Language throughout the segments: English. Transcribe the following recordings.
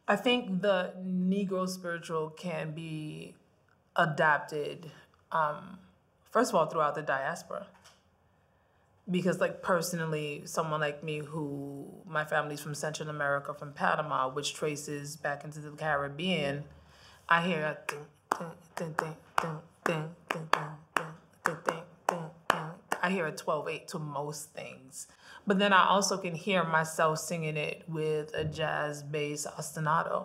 I think the Negro spiritual can be adapted, first of all, throughout the diaspora. Because, like, personally, someone like me who, my family's from Central America, from Panama, which traces back into the Caribbean, I hear a ding, ding, ding, ding, ding, ding, ding, ding, ding, ding, ding, ding. I hear a 12/8 to most things. But then I also can hear myself singing it with a jazz bass ostinato.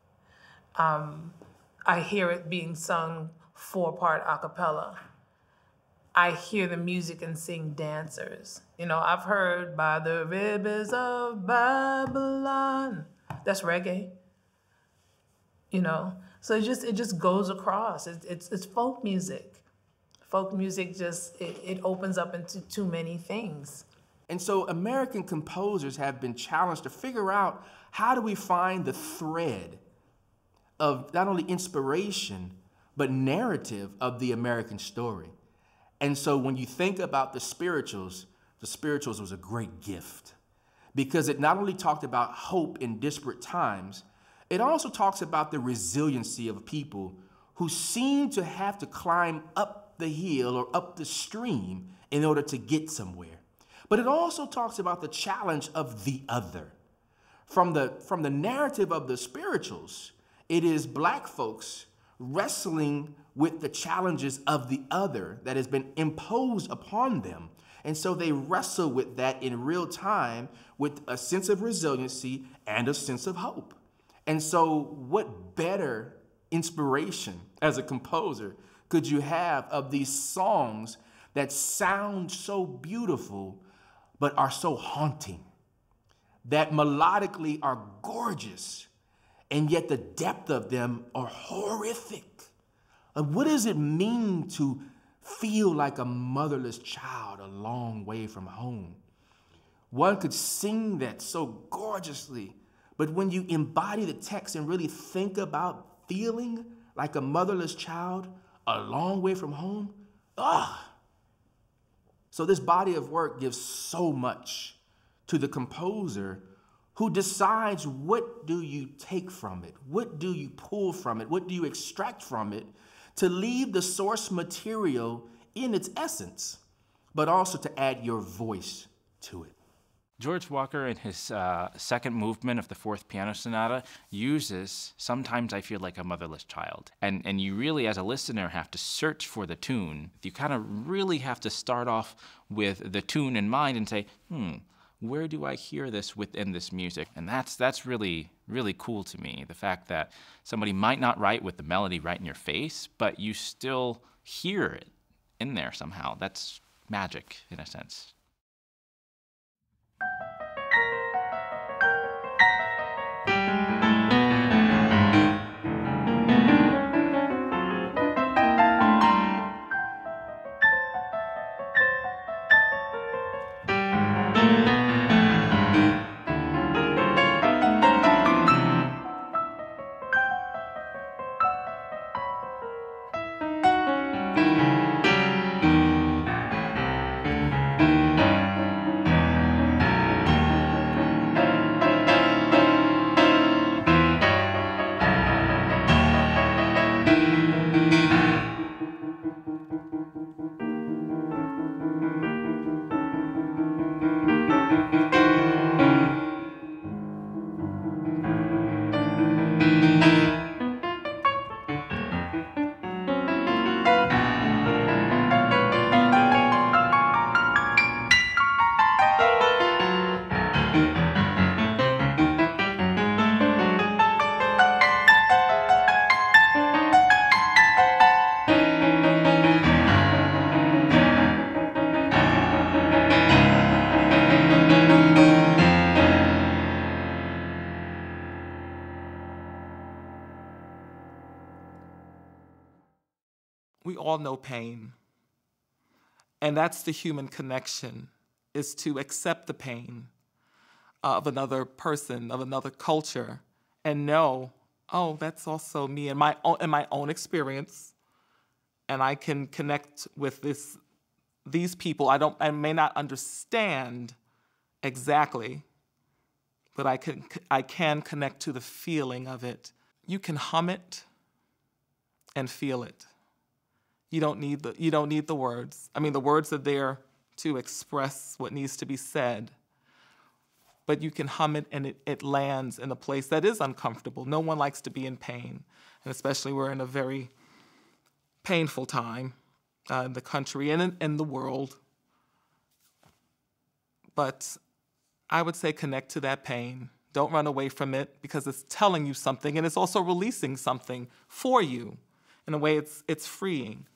I hear it being sung 4-part a cappella. I hear the music and sing dancers. You know, I've heard by the rivers of Babylon. That's reggae. You know, so it just goes across. It's folk music. Folk music just it opens up into too many things. And so American composers have been challenged to figure out, how do we find the thread of not only inspiration, but narrative of the American story? And so when you think about the spirituals was a great gift, because it not only talked about hope in disparate times, it also talks about the resiliency of people who seem to have to climb up the hill or up the stream in order to get somewhere. But it also talks about the challenge of the other. From the narrative of the spirituals, it is Black folks wrestling with the challenges of the other that has been imposed upon them. And so they wrestle with that in real time with a sense of resiliency and a sense of hope. And so what better inspiration as a composer could you have of these songs that sound so beautiful but are so haunting, that melodically are gorgeous, and yet the depth of them are horrific? What does it mean to feel like a motherless child a long way from home? One could sing that so gorgeously, but when you embody the text and really think about feeling like a motherless child a long way from home, So this body of work gives so much to the composer who decides, what do you take from it? What do you pull from it? What do you extract from it to leave the source material in its essence, but also to add your voice to it? George Walker, in his second movement of the Fourth Piano Sonata, uses "Sometimes I Feel Like a Motherless Child." And you really, as a listener, have to search for the tune. You kind of really have to start off with the tune in mind and say, where do I hear this within this music? And that's really, really cool to me. The fact that somebody might not write with the melody right in your face, but you still hear it in there somehow. That's magic, in a sense. We all know pain. And that's the human connection, is to accept the pain of another person, of another culture, and know, oh, that's also me in my own experience, and I can connect with these people. I may not understand exactly, but I can connect to the feeling of it. You can hum it and feel it. You don't need the words. I mean, the words are there to express what needs to be said, but you can hum it and it lands in a place that is uncomfortable. No one likes to be in pain, and especially we're in a very painful time in the country and in the world. But I would say connect to that pain. Don't run away from it, because it's telling you something, and it's also releasing something for you. In a way, it's freeing.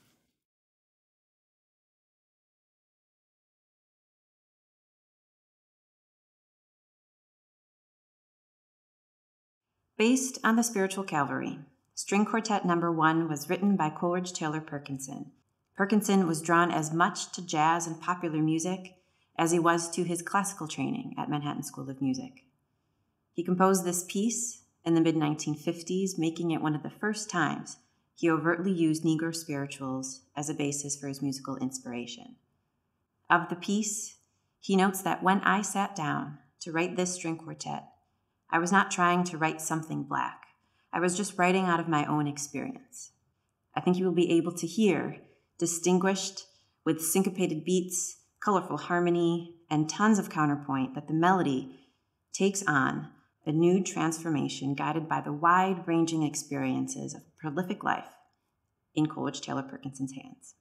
Based on the Spiritual Cavalry, String Quartet No. 1 was written by Coleridge-Taylor Perkinson. Perkinson was drawn as much to jazz and popular music as he was to his classical training at Manhattan School of Music. He composed this piece in the mid-1950s, making it one of the first times he overtly used Negro spirituals as a basis for his musical inspiration. Of the piece, he notes that when I sat down to write this string quartet, I was not trying to write something black. I was just writing out of my own experience. I think you will be able to hear, distinguished with syncopated beats, colorful harmony, and tons of counterpoint, that the melody takes on a new transformation guided by the wide-ranging experiences of prolific life in Coleridge-Taylor Perkinson's hands.